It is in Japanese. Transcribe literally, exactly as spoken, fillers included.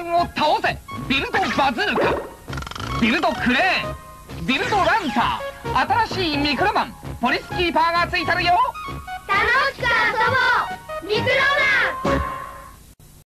ンを倒せ。ビルドバズーカ、ビルドクレーン、ビルドランサー、新しいミクロマンポリスキーパーがついてるよ。